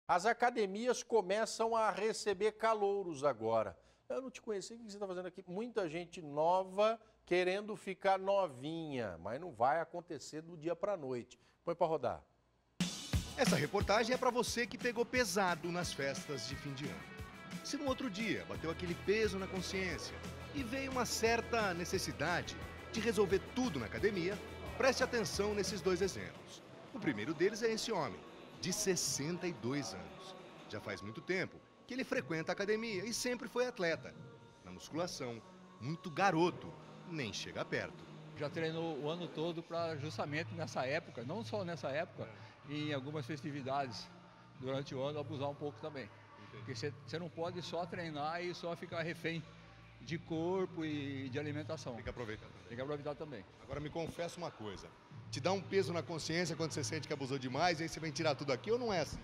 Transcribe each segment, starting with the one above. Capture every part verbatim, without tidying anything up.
As academias começam a receber calouros agora. Eu não te conheci, o que você está fazendo aqui? Muita gente nova querendo ficar novinha, mas não vai acontecer do dia para a noite. Põe para rodar. Essa reportagem é para você que pegou pesado nas festas de fim de ano. Se no outro dia bateu aquele peso na consciência e veio uma certa necessidade de resolver tudo na academia, preste atenção nesses dois exemplos. O primeiro deles é esse homem, de sessenta e dois anos. Já faz muito tempo que ele frequenta a academia e sempre foi atleta. Na musculação, muito garoto, nem chega perto. Já treinou o ano todo para justamente nessa época, não só nessa época, e em algumas festividades durante o ano abusar um pouco também. Porque você, você não pode só treinar e só ficar refém de corpo e de alimentação. Tem que aproveitar também. Tem que aproveitar também. Agora me confessa uma coisa, te dá um peso na consciência quando você sente que abusou demais e aí você vem tirar tudo aqui ou não é assim?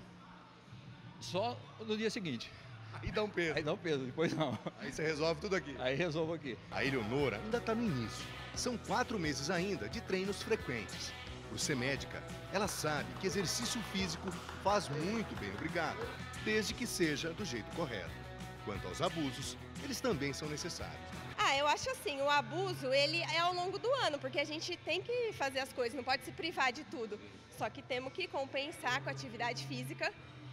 Só no dia seguinte. Aí dá um peso. Aí dá um peso, depois não. Aí você resolve tudo aqui. Aí resolvo aqui. A Eleonora ainda está no início. São quatro meses ainda de treinos frequentes. Por ser médica, ela sabe que exercício físico faz muito bem, obrigado, desde que seja do jeito correto. Quanto aos abusos, eles também são necessários. Ah, eu acho assim, o abuso, ele é ao longo do ano, porque a gente tem que fazer as coisas, não pode se privar de tudo. Só que temos que compensar com a atividade física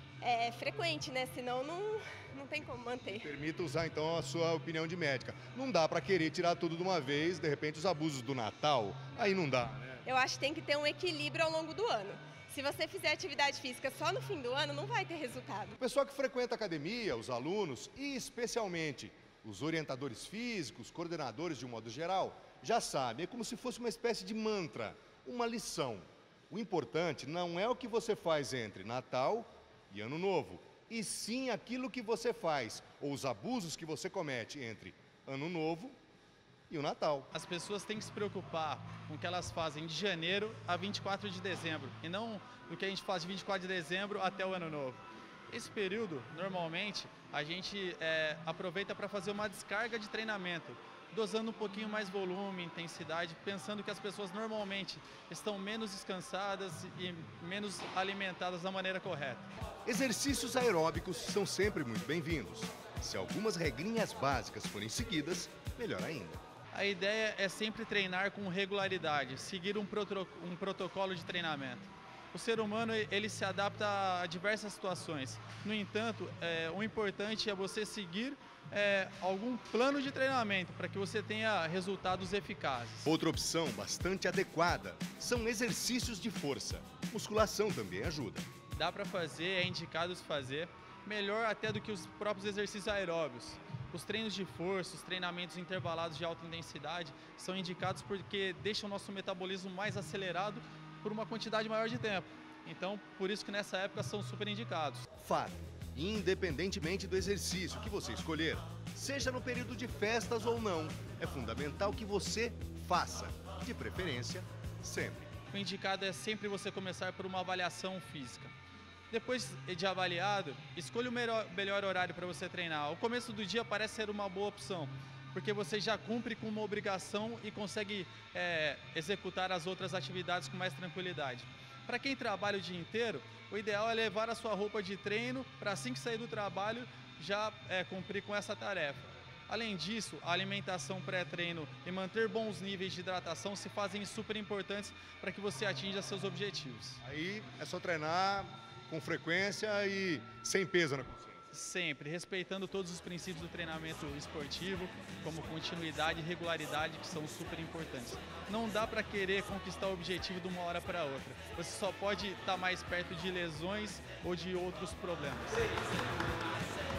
é, frequente, né? Senão não, não tem como manter. Permita usar então a sua opinião de médica. Não dá para querer tirar tudo de uma vez, de repente os abusos do Natal, aí não dá, né? Eu acho que tem que ter um equilíbrio ao longo do ano. Se você fizer atividade física só no fim do ano, não vai ter resultado. O pessoal que frequenta a academia, os alunos e especialmente os orientadores físicos, coordenadores de um modo geral, já sabem, é como se fosse uma espécie de mantra, uma lição. O importante não é o que você faz entre Natal e Ano Novo, e sim aquilo que você faz, ou os abusos que você comete entre Ano Novo e o Natal. As pessoas têm que se preocupar com o que elas fazem de janeiro a vinte e quatro de dezembro, e não o que a gente faz de vinte e quatro de dezembro até o Ano Novo. Esse período, normalmente, a gente é, aproveita para fazer uma descarga de treinamento, dosando um pouquinho mais volume, intensidade, pensando que as pessoas normalmente estão menos descansadas e menos alimentadas da maneira correta. Exercícios aeróbicos são sempre muito bem-vindos. Se algumas regrinhas básicas forem seguidas, melhor ainda. A ideia é sempre treinar com regularidade, seguir um, proto um protocolo de treinamento. O ser humano ele se adapta a diversas situações. No entanto, é, o importante é você seguir é, algum plano de treinamento para que você tenha resultados eficazes. Outra opção bastante adequada são exercícios de força. Musculação também ajuda. Dá para fazer, é indicado fazer, melhor até do que os próprios exercícios aeróbicos. Os treinos de força, os treinamentos intervalados de alta intensidade são indicados porque deixam o nosso metabolismo mais acelerado por uma quantidade maior de tempo. Então, por isso que nessa época são super indicados. Fato, independentemente do exercício que você escolher, seja no período de festas ou não, é fundamental que você faça, de preferência, sempre. O indicado é sempre você começar por uma avaliação física. Depois de avaliado, escolha o melhor, melhor horário para você treinar. O começo do dia parece ser uma boa opção, porque você já cumpre com uma obrigação e consegue é, executar as outras atividades com mais tranquilidade. Para quem trabalha o dia inteiro, o ideal é levar a sua roupa de treino para assim que sair do trabalho já é, cumprir com essa tarefa. Além disso, a alimentação pré-treino e manter bons níveis de hidratação se fazem super importantes para que você atinja seus objetivos. Aí é só treinar com frequência e sem peso na consciência. Sempre, respeitando todos os princípios do treinamento esportivo, como continuidade e regularidade, que são super importantes. Não dá para querer conquistar o objetivo de uma hora para outra. Você só pode estar mais perto de lesões ou de outros problemas.